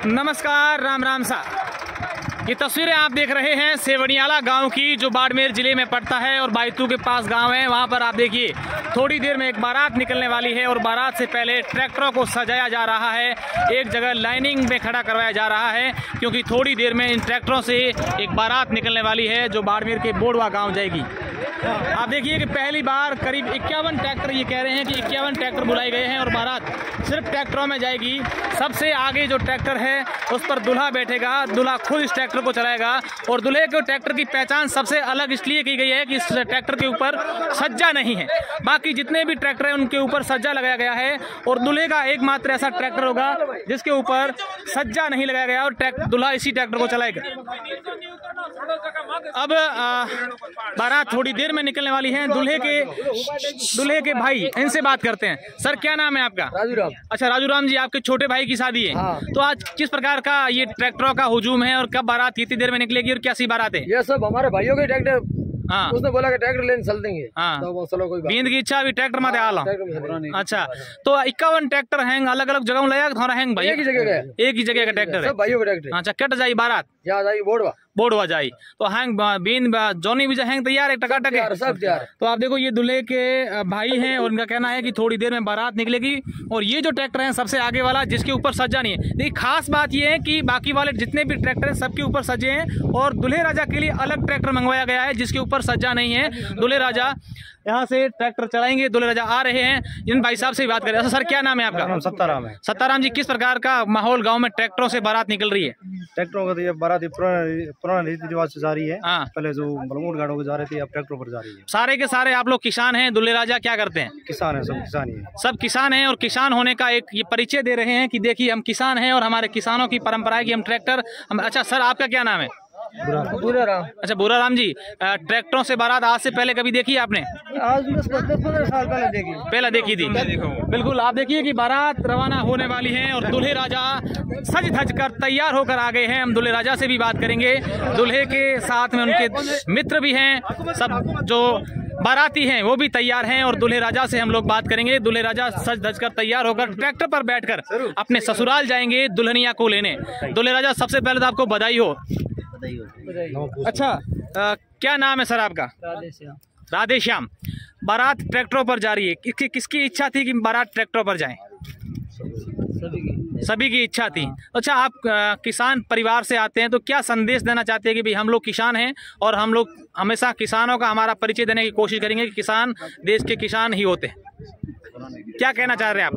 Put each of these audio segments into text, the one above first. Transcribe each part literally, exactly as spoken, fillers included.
नमस्कार, राम राम सा। ये तस्वीरें आप देख रहे हैं सेवनियाला गांव की, जो बाड़मेर जिले में पड़ता है और बायतू के पास गांव है। वहां पर आप देखिए थोड़ी देर में एक बारात निकलने वाली है और बारात से पहले ट्रैक्टरों को सजाया जा रहा है। एक जगह लाइनिंग में खड़ा करवाया जा रहा है क्योंकि थोड़ी देर में इन ट्रैक्टरों से एक बारात निकलने वाली है जो बाड़मेर के बोड़वा गाँव जाएगी। आप देखिए कि पहली बार करीब इक्यावन ट्रैक्टर, ये कह रहे हैं कि इक्यावन ट्रैक्टर बुलाए गए हैं और बारात सिर्फ ट्रैक्टरों में जाएगी। सबसे आगे जो ट्रैक्टर है उस पर दूल्हा बैठेगा, दूल्हा खुद इस ट्रैक्टर को चलाएगा और दूल्हे के ट्रैक्टर की पहचान सबसे अलग इसलिए की गई है कि इस ट्रैक्टर के ऊपर सज्जा नहीं है। बाकी जितने भी ट्रैक्टर हैं उनके ऊपर सज्जा लगाया गया है और दूल्हे का एकमात्र ऐसा ट्रैक्टर होगा जिसके ऊपर सज्जा नहीं लगाया गया और दूल्हा इसी ट्रैक्टर को चलाएगा। अब आ, बारात थोड़ी देर में निकलने वाली है। दूल्हे के दूल्हे के भाई, इनसे बात करते हैं। सर, क्या नाम है आपका? राजू राम। अच्छा, राजू राम जी, आपके छोटे भाई की शादी है। हाँ। तो आज किस प्रकार का ये ट्रैक्टरों का हुजूम है और कब बारात कितनी देर में निकलेगी और कैसी बारात है? ये सब हमारे भाइयों के ट्रैक्टर। हाँ, उसने बोला कि ट्रैक्टर लेने चल देंगे। हाँ, तो चलो कोई बात बींद की इच्छा अभी ट्रैक्टर में आला। अच्छा, तो इक्यावन ट्रैक्टर हैं, अलग अलग जगह लाया थोड़ा हैं भाई? एक ही जगह का, एक ही जगह का ट्रैक्टर है, सब भाइयों का ट्रैक्टर। अच्छा, कट जाई बारात, यहाँ जाएगी बोड़वा बोड़वा जाई तो हैंग बीन जोनी भी हैंग तैयार है, टका टक है, सब तैयार। तो आप देखो ये दूल्हे के भाई हैं और उनका कहना है कि थोड़ी देर में बारात निकलेगी और ये जो ट्रैक्टर है सबसे आगे वाला जिसके ऊपर सज्जा नहीं है। देखिए खास बात ये है कि बाकी वाले जितने भी ट्रैक्टर हैं सबके ऊपर सजे हैं और दूल्हे राजा के लिए अलग ट्रैक्टर मंगवाया गया है जिसके ऊपर सज्जा नहीं है। दूल्हे राजा यहाँ से ट्रैक्टर चलाएंगे, दूल्हे राजा आ रहे हैं। जिन भाई साहब से बात करें। अच्छा सर, क्या नाम है आपका? सत्ताराम है। सत्ताराम जी, किस प्रकार का माहौल गांव में ट्रैक्टरों से बारात निकल रही है? ट्रैक्टरों का तो ये बारात पुराना पुराना रीति रिवाज से जा रही है। हाँ। पहले जो बलमूट गाड़ों को जा रही थी, अब ट्रैक्टरों पर जा रही है। सारे के सारे आप लोग किसान हैं। दूल्हे राजा क्या करते हैं? किसान है, सब किसान ही है। सब किसान हैं और किसान होने का एक ये परिचय दे रहे हैं कि देखिए हम किसान हैं और हमारे किसानों की परंपरा है कि हम ट्रैक्टर हम। अच्छा सर, आपका क्या नाम है? बुरा राम। अच्छा, बुरा राम जी, ट्रैक्टरों से बारात आज से पहले कभी देखी आपने? आज दस पंद्रह साल पहले देखी पहले देखी थी। बिल्कुल, आप देखिए कि बारात रवाना होने वाली है और दूल्हे राजा सज धज कर तैयार होकर आ गए हैं। हम दूल्हे राजा से भी बात करेंगे। दूल्हे के साथ में उनके मित्र भी हैं, सब जो बाराती हैं वो भी तैयार हैं और दूल्हे राजा से हम लोग बात करेंगे। दूल्हे राजा सज धज कर तैयार होकर ट्रैक्टर पर बैठकर अपने ससुराल जाएंगे दुल्हनिया को लेने। दूल्हे राजा, सबसे पहले तो आपको बधाई हो। अच्छा, आ, क्या नाम है सर आपका? राधेश्याम। राधेश्याम। बारात ट्रैक्टरों पर जा रही है, किसकी किसकी इच्छा थी कि बारात ट्रैक्टरों पर जाए? सभी की सभी की इच्छा थी। अच्छा, आप आ, किसान परिवार से आते हैं तो क्या संदेश देना चाहते हैं कि भाई हम लोग किसान हैं और हम लोग हमेशा किसानों का हमारा परिचय देने की कोशिश करेंगे कि किसान देश के किसान ही होते हैं। क्या कहना चाह रहे हैं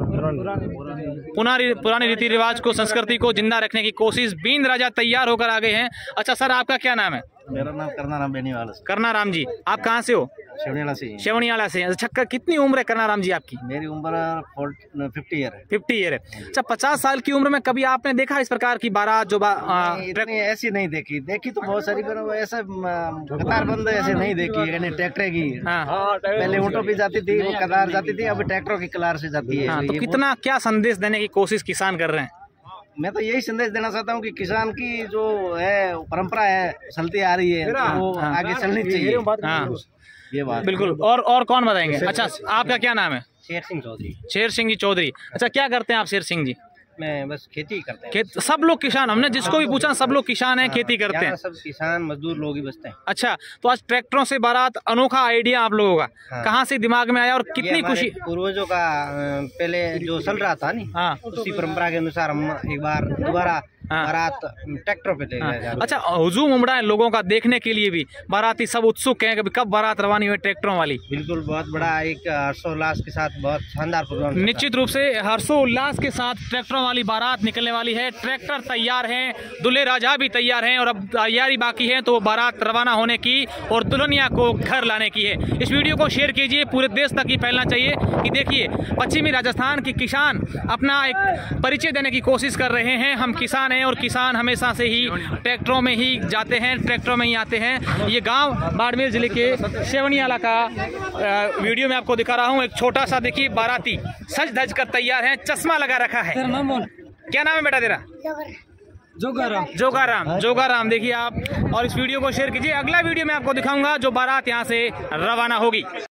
आप? पुरानी पुरानी रीति रिवाज को, संस्कृति को जिंदा रखने की कोशिश। बींद राजा तैयार होकर आ गए हैं। अच्छा सर, आपका क्या नाम है? मेरा नाम करना राम बेनीवाल। करना राम जी, आप कहाँ से हो? शेवनियाला से। शेवनियाला से। अच्छा, कितनी उम्र है करना राम जी आपकी? मेरी उम्र फिफ्टी ईयर है। फिफ्टी ईयर है। अच्छा, पचास साल की उम्र में कभी आपने देखा इस प्रकार की बारात जो बा, आ, इतनी ऐसी नहीं देखी देखी तो बहुत सारी, पर ऐसा कतार बंद ऐसे नहीं देखी यानी ट्रैक्टर की। हाँ। पहले ऊँटों पे जाती थी, वो कतार जाती थी, अब ट्रैक्टरों की कतार से जाती है। हाँ, तो कितना क्या संदेश देने की कोशिश किसान कर रहे हैं? मैं तो यही संदेश देना चाहता हूँ कि किसान की जो है परंपरा है चलती आ रही है, तो वो हाँ। आगे चलनी चाहिए। हाँ, ये बात बिल्कुल। और और कौन बताएंगे? अच्छा, आपका क्या नाम है? शेर सिंह चौधरी। शेर सिंह जी चौधरी। अच्छा, क्या करते हैं आप शेर सिंह जी? मैं बस खेती करते हैं। खेत, सब लोग किसान, हमने जिसको भी पूछा सब लोग किसान हैं, खेती करते हैं। सब किसान मजदूर लोग ही बसते हैं। अच्छा, तो आज ट्रैक्टरों से बारात, अनोखा आइडिया आप लोगों का। हाँ। कहाँ से दिमाग में आया और कितनी खुशी? पूर्वजों का पहले जो चल रहा था नहीं, हाँ, उसी परंपरा के अनुसार हम एक बार दोबारा हाँ। बारात ट्रैक्टर पे ले गए। हाँ। अच्छा, हुजूम उमड़ा है लोगों का देखने के लिए भी। बाराती सब उत्सुक हैं कि कब बारात रवानी हुई ट्रैक्टरों वाली। बिल्कुल, बहुत बड़ा एक हर्षोल्लास के साथ बहुत शानदार प्रोग्राम। निश्चित रूप से हर्षोल्लास के साथ ट्रैक्टरों वाली बारात निकलने वाली है। ट्रैक्टर तैयार हैं, दूल्हे राजा भी तैयार हैं और अब तैयारी बाकी है तो बारात रवाना होने की और दुल्हनिया को घर लाने की है। इस वीडियो को शेयर कीजिए, पूरे देश तक ही फैलना चाहिए कि देखिए पश्चिमी राजस्थान के किसान अपना एक परिचय देने की कोशिश कर रहे हैं। हम किसान हैं और किसान हमेशा से ही ट्रैक्टरों में ही जाते हैं, ट्रैक्टरों में ही आते हैं। ये गांव बाड़मेर जिले के शेवनियाला का वीडियो में आपको दिखा रहा हूं। एक छोटा सा देखिए बाराती सज धज कर तैयार है, चश्मा लगा रखा है। क्या नाम है बेटा तेरा? जोगाराम। जोगाराम। जोगाराम देखिए आप, और इस वीडियो को शेयर कीजिए। अगला वीडियो में आपको दिखाऊंगा जो बारात यहाँ से रवाना होगी।